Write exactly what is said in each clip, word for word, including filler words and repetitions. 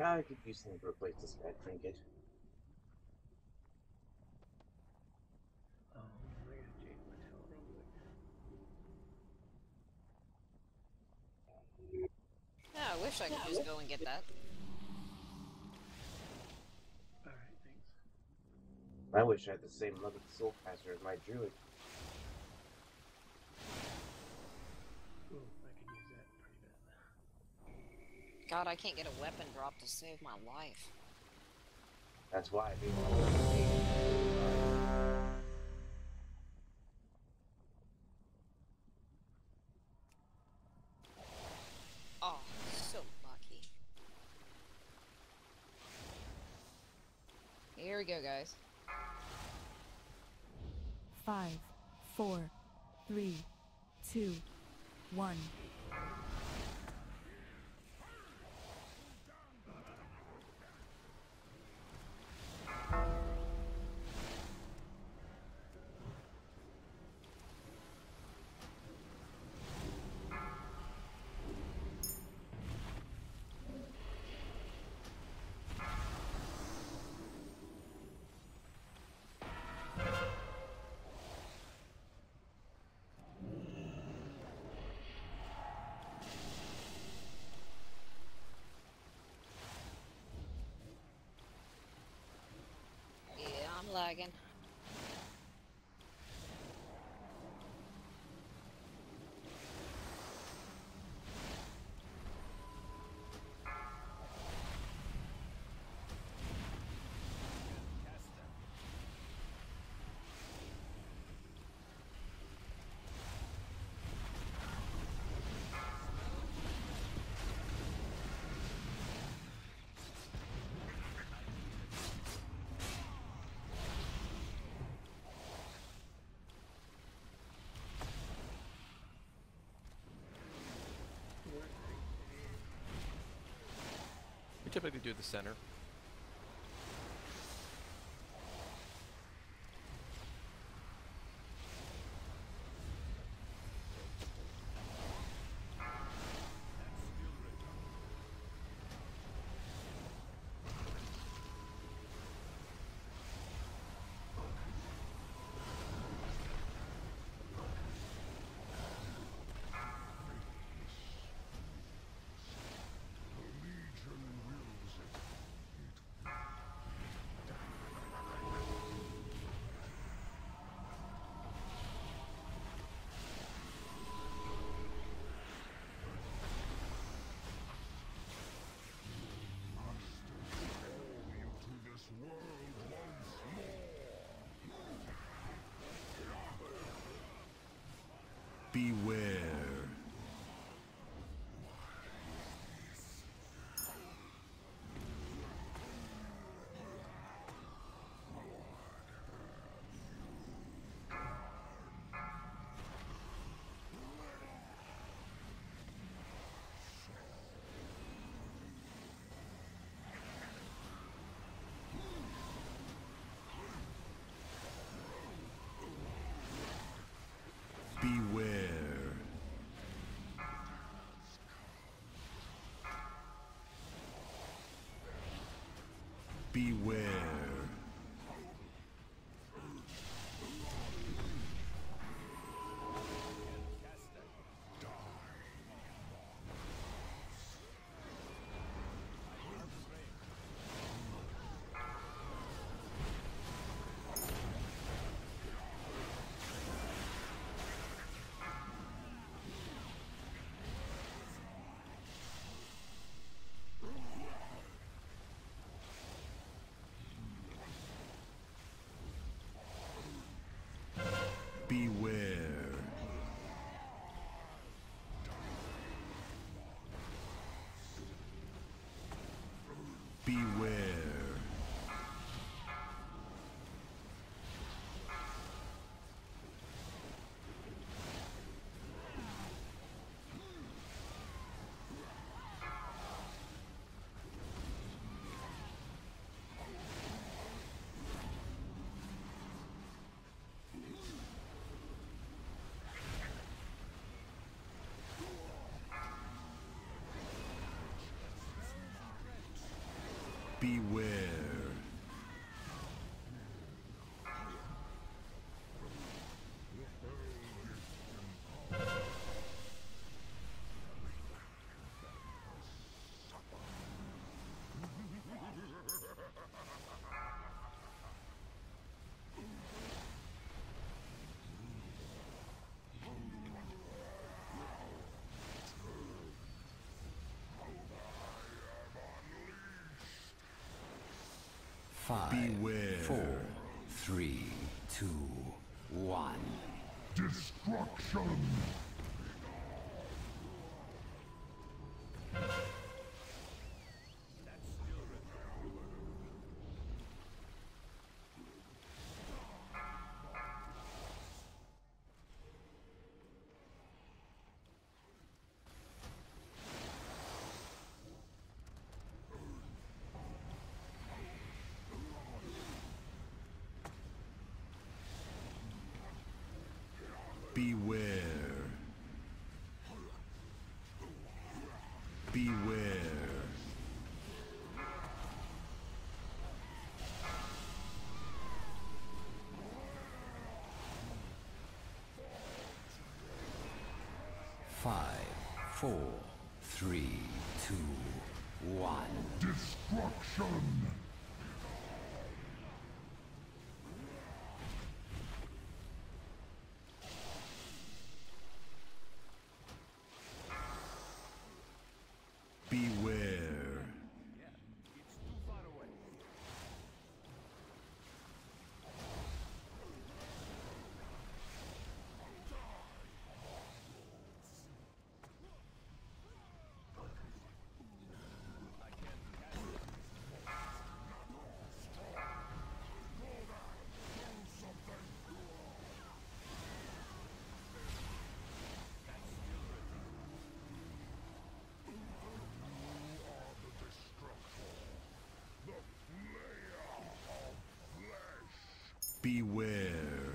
Yeah, I could use something to replace this bad trinket. Um, I gotta change my talent real quick. Yeah, I wish I could just go and get that. Alright, thanks. I wish I had the same luck with the Soulcaster as my druid. Ooh, I could use that pretty bad. God, I can't get a weapon drop to save my life. That's why I made one. Oh, so lucky. Here we go, guys. Five, four, three, two, one. Yeah, I'm lagging. We typically do the center. Beware. Beware. Beware. Beware. Five, beware. Four, three, two, one. Destruction! Beware. Beware. Five, four, three, two, one. Destruction! Beware. Beware.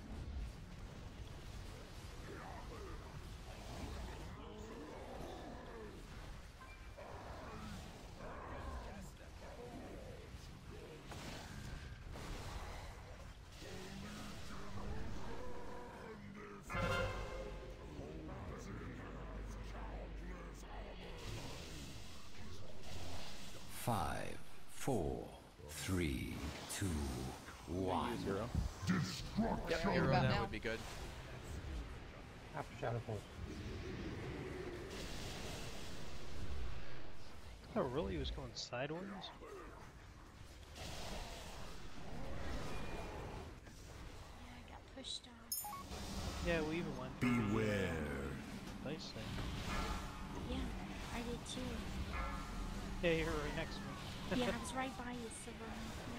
Five, four, three, two, one. Zero. Destruction. Yep, Right hero about now now. would be good. After Shadow Pulse. Oh, really? He was going sideways? Yeah, I got pushed off. Yeah, we even went. Beware. Nice thing. Yeah, I did too. Yeah, you were right next to me. Yeah, I was right by you, Silver. Yeah.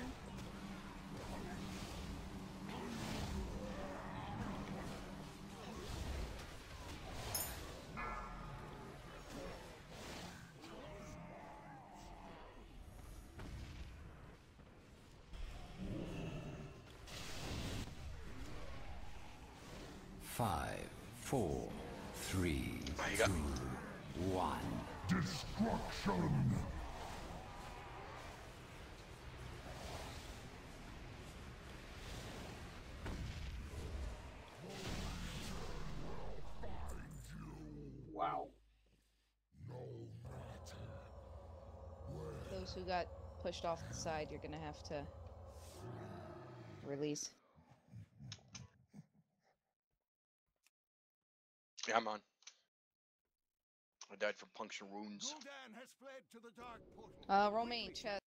Five, four, three, Oh, you got two, me. one. Destruction. Wow. Those who got pushed off the side, you're gonna have to release. Yeah, I'm on. I died from puncture wounds. Uh, roll me, chest.